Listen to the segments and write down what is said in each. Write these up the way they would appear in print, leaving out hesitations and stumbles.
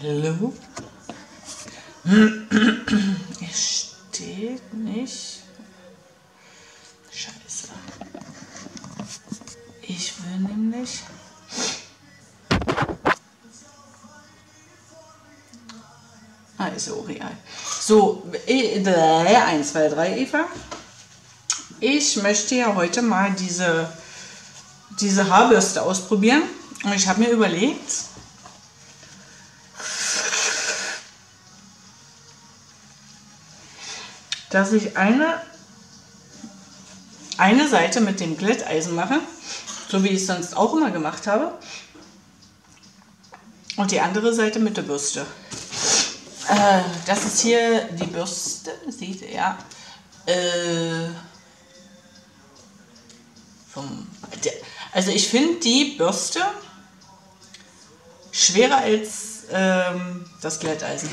Hallo? Es steht nicht. Scheiße. Ich will nämlich. Ist ja auch real. So, 1, 2, 3, Eva. Ich möchte ja heute mal diese Haarbürste ausprobieren. Und ich habe mir überlegt, dass ich eine Seite mit dem Glätteisen mache, so wie ich es sonst auch immer gemacht habe, und die andere Seite mit der Bürste. Das ist hier die Bürste, seht ihr, ja. Also ich finde die Bürste schwerer als das Glätteisen.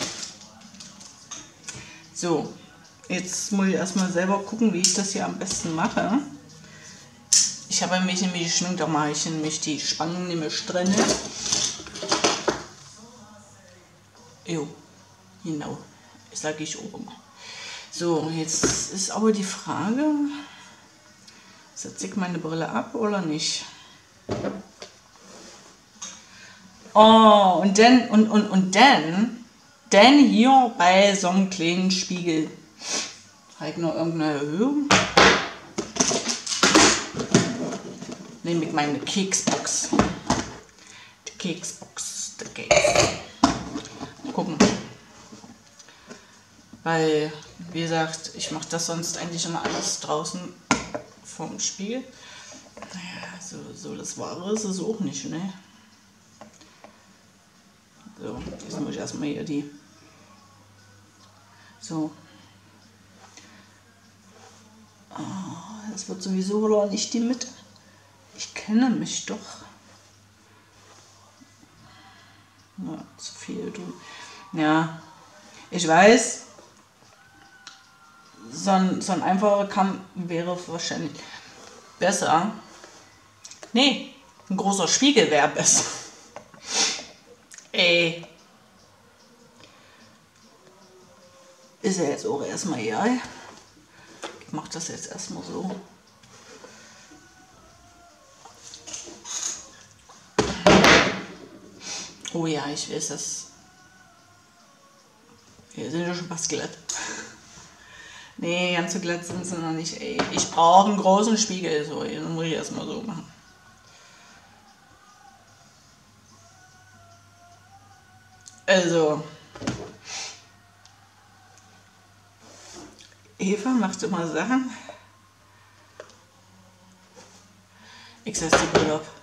So, jetzt muss ich erstmal selber gucken, wie ich das hier am besten mache. Ich habe mich nämlich geschminkt, da mache ich nämlich die Spangen nämlich drin. Jo, genau, sage ich auch immer. So, jetzt ist aber die Frage, setze ich meine Brille ab oder nicht? Oh, und dann hier bei so einem kleinen Spiegel habe ich noch irgendeine Erhöhung. Nehme ich meine Keksbox. Die Keksbox, der Keks. Gucken. Weil, wie gesagt, ich mache das sonst eigentlich immer alles draußen vom Spiegel. Naja, so das Wahre ist es auch nicht, ne? So, jetzt muss ich erstmal hier die. So. Oh, das wird sowieso oder nicht die Mitte. Ich kenne mich doch. Ja, zu viel tun. Ja, ich weiß, so ein einfacher Kamm wäre wahrscheinlich besser. Nee, ein großer Spiegel wäre besser. Ey. Ist ja jetzt auch erstmal egal. Ich mache das jetzt erstmal so. Oh ja, ich weiß das. Hier sind ja schon fast glatt. Nee, ganz so glatt sind sie noch nicht. Ey, ich brauche einen großen Spiegel. So, den muss ich erstmal so machen. Also, Eva macht immer Sachen. Ich setze die Brille ab.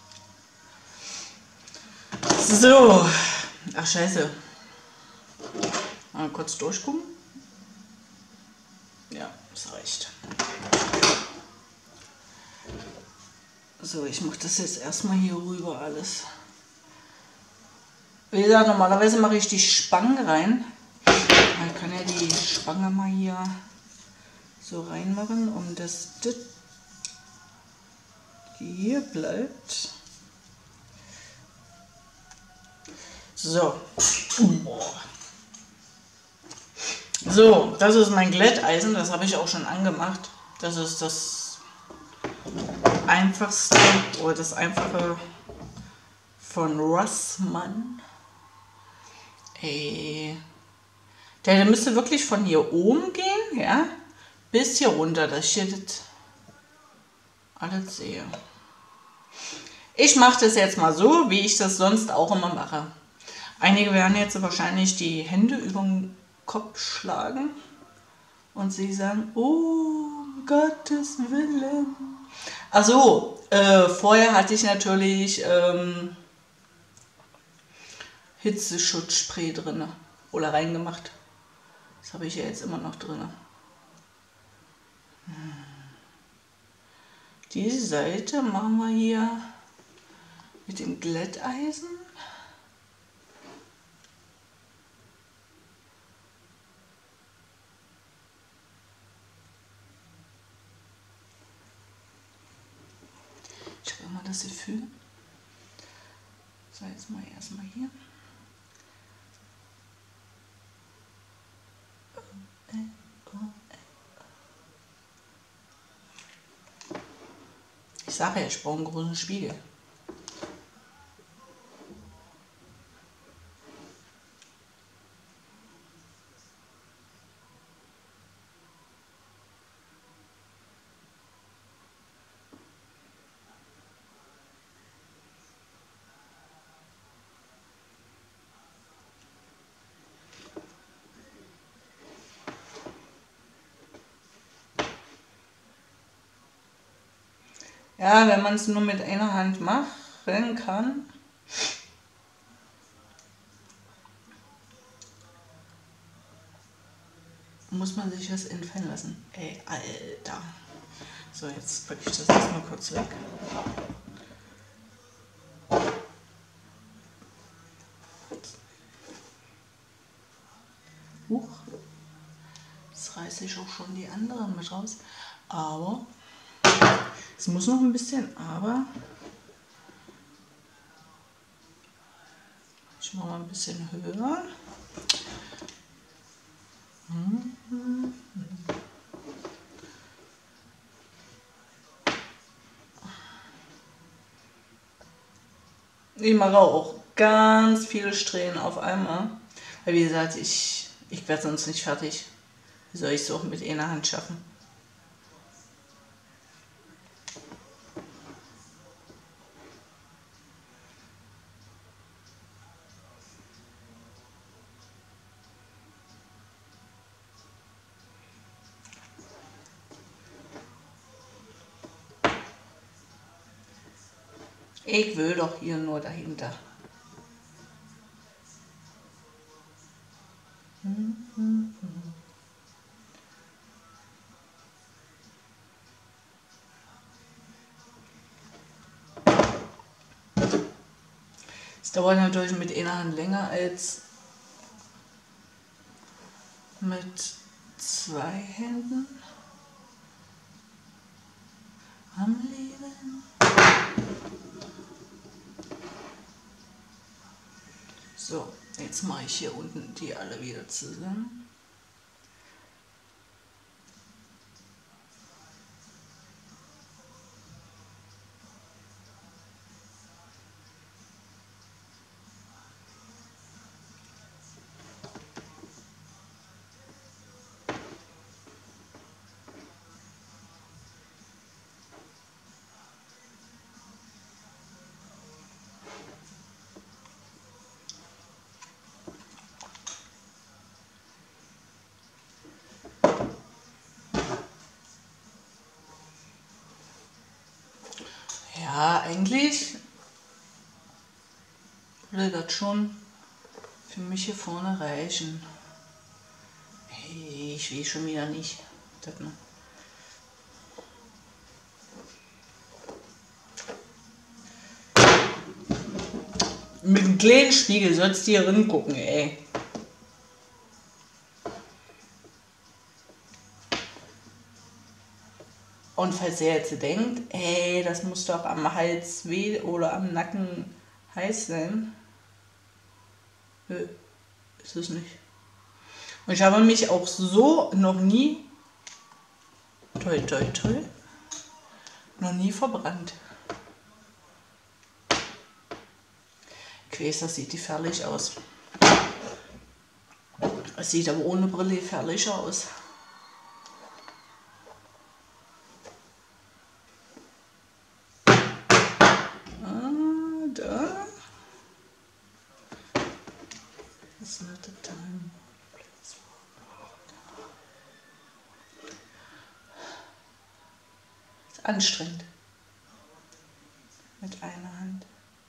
So. Ach, scheiße. Mal kurz durchgucken. Ja, das reicht. So, ich mache das jetzt erstmal hier rüber alles. Wie gesagt, normalerweise mache ich die Spangen rein. Man kann ja die Spange mal hier so reinmachen, um dass das hier bleibt. So. So, das ist mein Glätteisen, das habe ich auch schon angemacht. Das ist das einfachste oder das einfache von Rossmann. Ey. Der müsste wirklich von hier oben gehen, ja, bis hier runter, dass ich hier das alles sehe. Ich mache das jetzt mal so, wie ich das sonst auch immer mache. Einige werden jetzt wahrscheinlich die Hände über den Kopf schlagen und sie sagen, oh, Gottes Willen. Also, vorher hatte ich natürlich Hitzeschutzspray drin oder reingemacht. Das habe ich ja jetzt immer noch drin. Diese Seite machen wir hier mit dem Glätteisen. Ich habe immer das Gefühl. So, jetzt mal erstmal hier. Ich sage ja, ich brauche einen großen Spiegel. Ja, wenn man es nur mit einer Hand machen kann. Muss man sich das entfallen lassen. Ey, Alter. So, jetzt packe ich das erstmal kurz weg. Huch. Jetzt reiße ich auch schon die anderen mit raus. Aber es muss noch ein bisschen, aber ich mache mal ein bisschen höher. Ich mache auch ganz viele Strähnen auf einmal. Weil wie gesagt, ich werde sonst nicht fertig. Wie soll ich es auch mit einer Hand schaffen? Ich will doch hier nur dahinter. Es dauert natürlich mit einer Hand länger als mit zwei Händen am Leben. So, jetzt mache ich hier unten die alle wieder zusammen. Ja, eigentlich würde das schon für mich hier vorne reichen. Hey, ich will schon wieder nicht. Das noch. Mit dem kleinen Spiegel sollst du hier hingucken, ey. Und falls ihr jetzt denkt, ey, das muss doch am Hals weh oder am Nacken heiß sein. Nö, ist es nicht. Und ich habe mich auch so noch nie, toi toi toi, noch nie verbrannt. Ich weiß, das sieht gefährlich aus. Es sieht aber ohne Brille gefährlich aus. Da. It's not the time. Ist anstrengend. Mit einer Hand.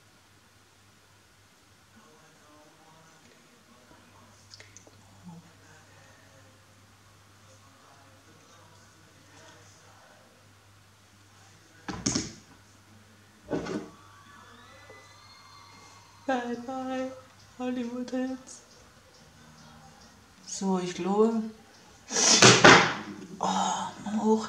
Bye bye, Hollywood Hits. So, ich glaube. Oh, mal hoch.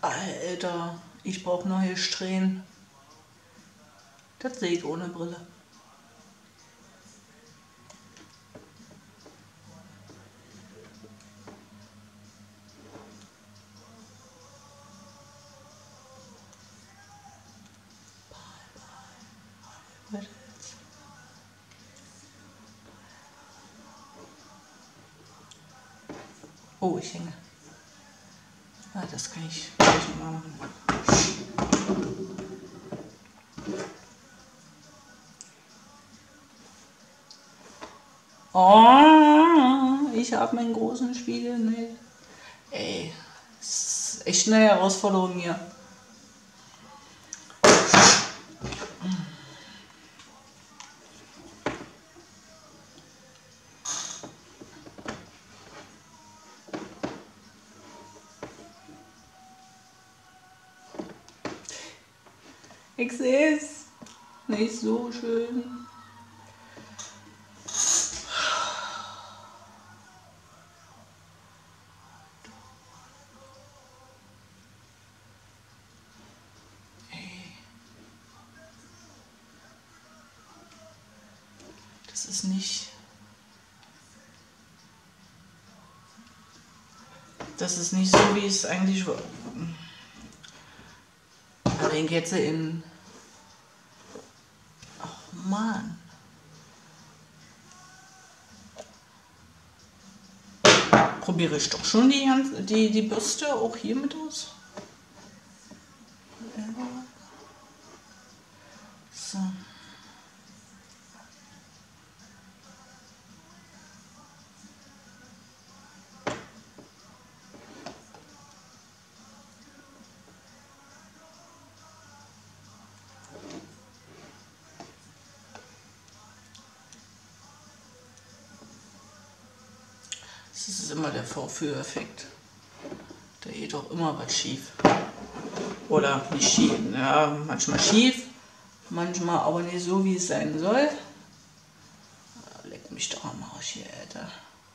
Alter, ich brauche neue Strähnen. Das sehe ich ohne Brille. Oh, ich hänge. Ah, das kann ich gleich mal machen. Oh, ich habe meinen großen Spiegel nicht. Ey, das ist echt eine Herausforderung hier. Ich sehe es. Nicht so schön. Das ist nicht. Das ist nicht so, wie es eigentlich war. Da denke jetzt in. Ach Mann. Probiere ich doch schon die Bürste auch hier mit aus. So. Das ist immer der Vorführeffekt. Da geht doch immer was schief. Oder nicht schief, ja, manchmal schief, manchmal aber nicht so, wie es sein soll. Leck mich doch am Arsch hier, Alter.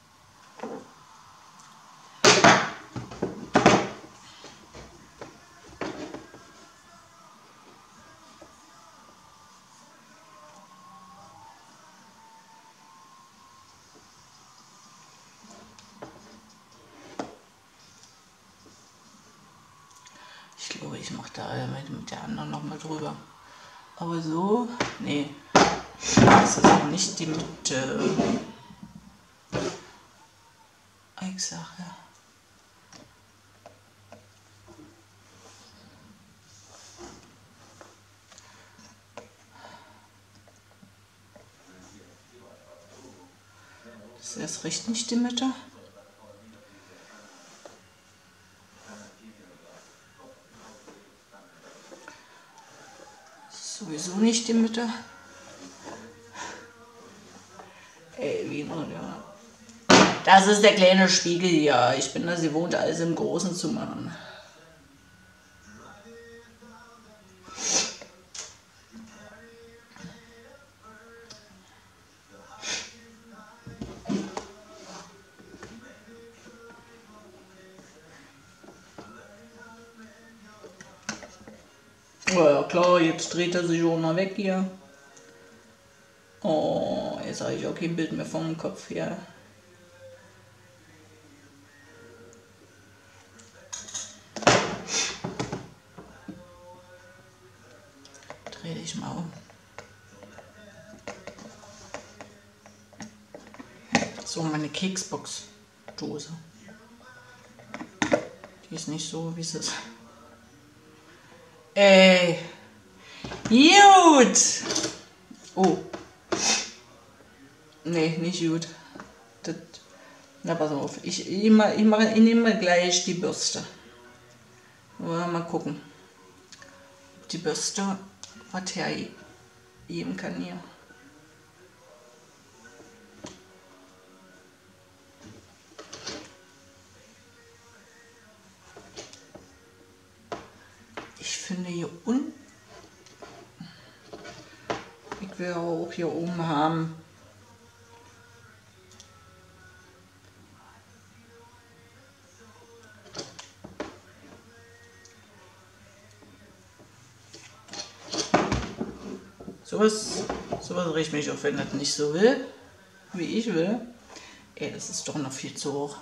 Ich glaube, ich mache da mit der anderen noch mal drüber. Aber so, nee, das ist noch nicht die Mitte. Ich sag ja. Das ist erst recht nicht die Mitte. Sowieso nicht die Mitte. Ey, wie nun, ja. Das ist der kleine Spiegel, ja. Ich bin da gewohnt, alles im Großen zu machen. Ja klar, jetzt dreht er sich auch noch weg hier. Oh, jetzt habe ich auch kein Bild mehr vom Kopf hier. Dreh dich mal um. So, meine Keksbox-Dose. Die ist nicht so, wie es ist. Ey. Gut. Oh. Nee, nicht gut. Das, na, pass auf. Ich nehme gleich die Bürste. Mal gucken, ob die Bürste was hergeben kann hier. Ich finde hier unten, ich will auch hier oben haben. Sowas riecht mich auf, wenn das nicht so will, wie ich will. Ey, das ist doch noch viel zu hoch.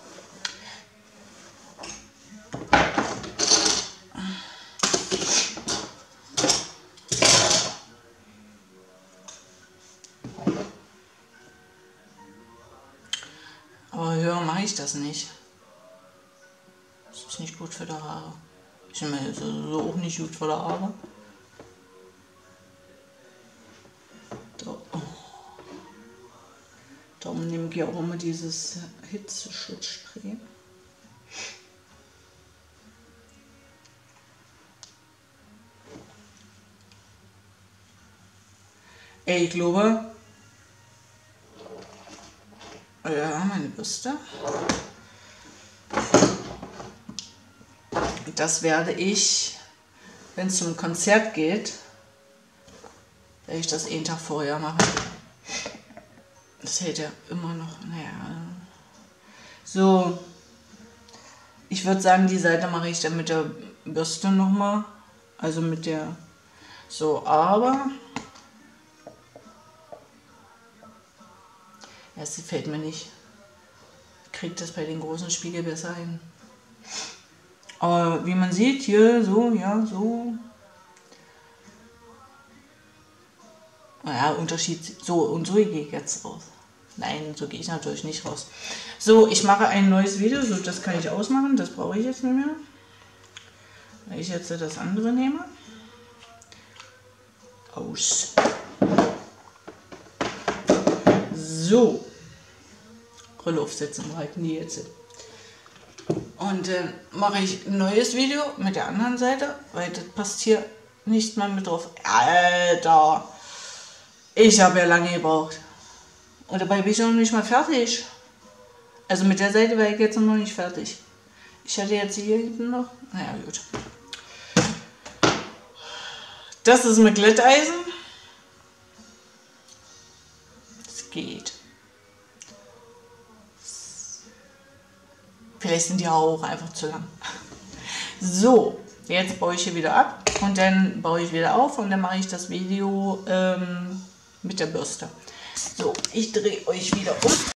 Aber höher mache ich das nicht. Das ist nicht gut für die Haare. Ich meine, so auch nicht gut für die Haare. Darum nehme ich auch immer dieses Hitzeschutzspray. Ey, ich glaube, ja, meine Bürste. Das werde ich, wenn es zum Konzert geht, werde ich das einen Tag vorher machen. Das hält ja immer noch, naja. So, ich würde sagen, die Seite mache ich dann mit der Bürste nochmal. Also mit der, so, aber, ja, sie fällt mir nicht. Ich kriege das bei den großen Spiegel besser hin. Aber wie man sieht, hier so, ja, so. Naja, Unterschied, so und so gehe ich jetzt raus. Nein, so gehe ich natürlich nicht raus. So, ich mache ein neues Video, so das kann ich ausmachen, das brauche ich jetzt nicht mehr. Weil ich jetzt das andere nehme. Aus. So. Brille aufsetzen, halten die jetzt. Und dann mache ich ein neues Video mit der anderen Seite, weil das passt hier nicht mal mit drauf. Alter! Ich habe ja lange gebraucht. Und dabei bin ich noch nicht mal fertig. Also mit der Seite war ich jetzt noch nicht fertig. Ich hatte jetzt hier hinten noch. Naja, gut. Das ist mit Glätteisen. Es geht. Vielleicht sind die auch einfach zu lang. So, jetzt baue ich hier wieder ab und dann baue ich wieder auf und dann mache ich das Video mit der Bürste. So, ich drehe euch wieder um.